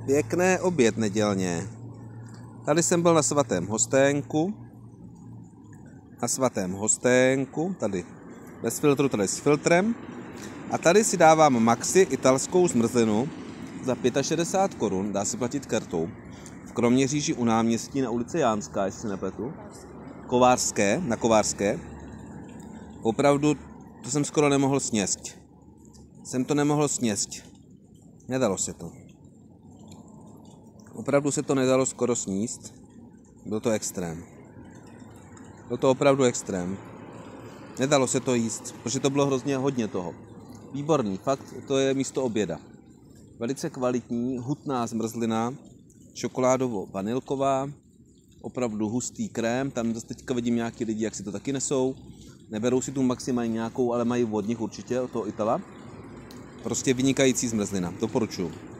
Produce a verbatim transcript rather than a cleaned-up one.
Pěkné oběd nedělně. Tady jsem byl na svatém hosténku. Na svatém hosténku, tady bez filtru, tady s filtrem. A tady si dávám Maxi italskou zmrzlinu za šedesát pět korun, dá se platit kartou. V Kroměříži u náměstí na ulici Jánská, jestli se nepletu. Kovářské, na Kovářské. Opravdu, to jsem skoro nemohl sněst. Jsem to nemohl sněst. Nedalo se to. Opravdu se to nedalo skoro sníst. Byl to extrém. Byl to opravdu extrém. Nedalo se to jíst, protože to bylo hrozně hodně toho. Výborný, fakt, to je místo oběda. Velice kvalitní, hutná zmrzlina, čokoládovo-vanilková, opravdu hustý krém, tam zase teďka vidím nějaký lidi, jak si to taky nesou. Neberou si tu maximálně nějakou, ale mají od nich určitě, od toho Itala. Prostě vynikající zmrzlina, doporučuji.